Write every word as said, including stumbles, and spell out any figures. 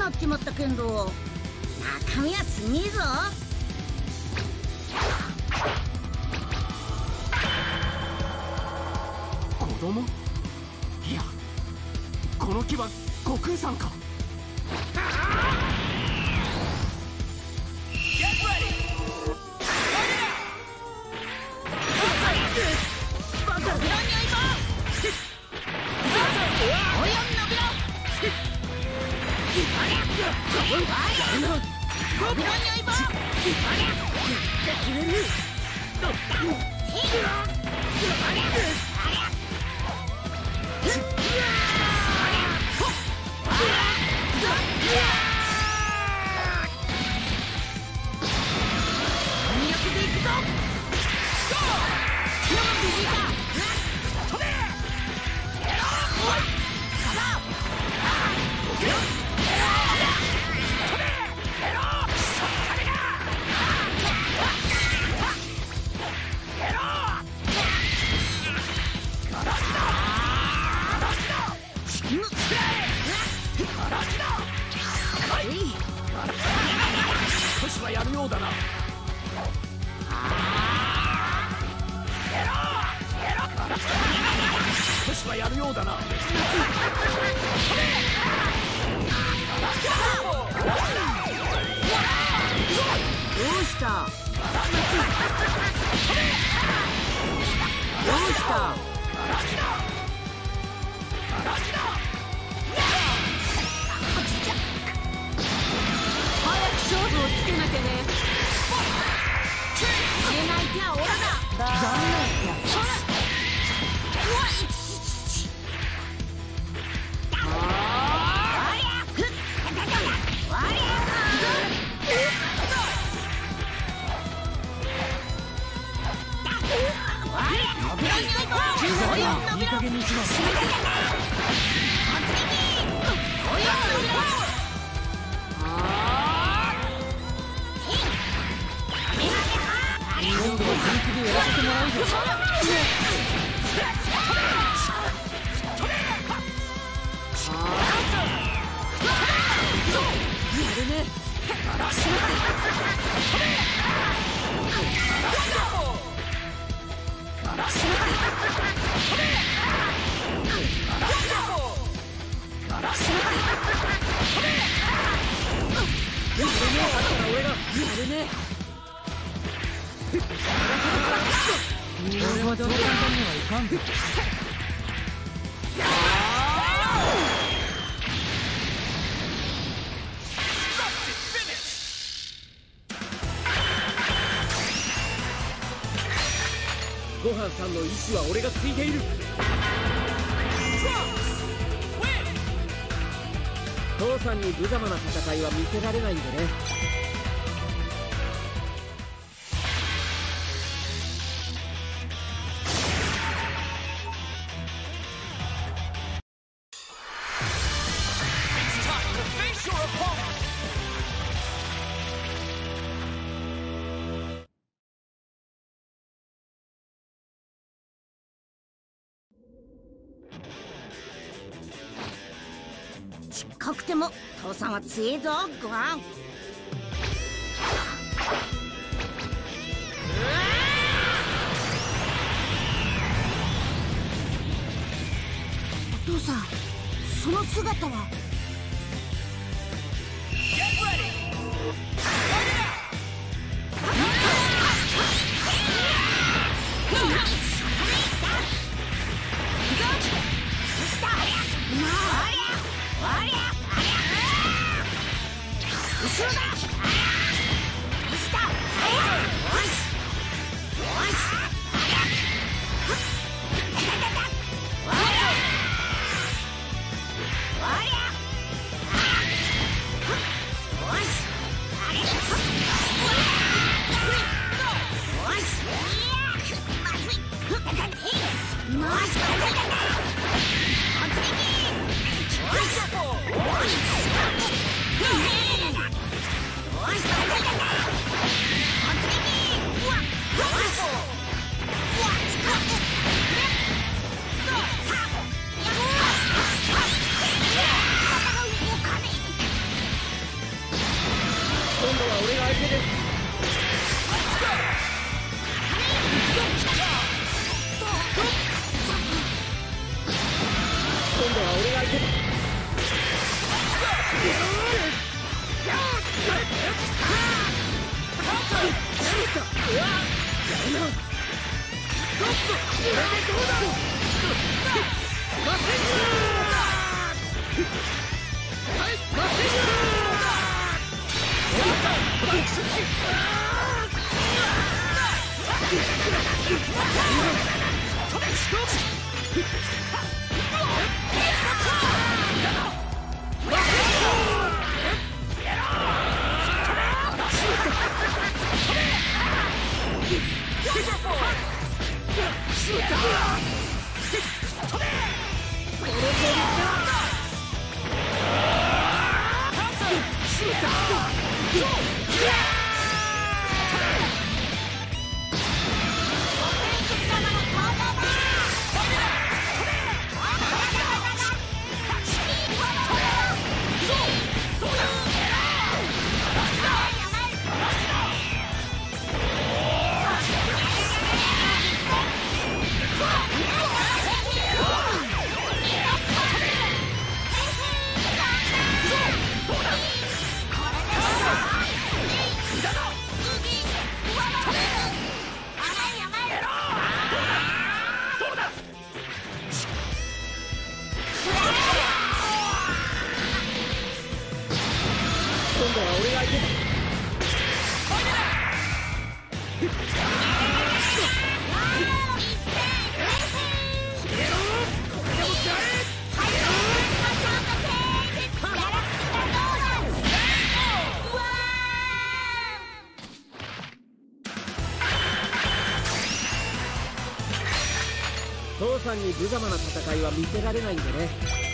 なっちまったけんど中身はすげえぞ。 子供？いや、この木は悟空さんか。少しはやるようだな。少しはやるようだな。 どうした？どうした？勝負をつけなきゃね。消えない手はオラだ。残念や。そら。うわい。ありゃ。ふっ。ありゃ。ありゃ。いい加減にします。今度は本気でやらせてもらうぞ。やるね。やるね。俺はそう簡単にはいかんぞ。ごはんさんの意志は俺がついている。父さんに無様な戦いは見せられないんでね。ちっこくても父さんは強えぞ。ごはん。お父さん、その姿は。後ろだ。 父さんに無様な戦いは見せられないんでね。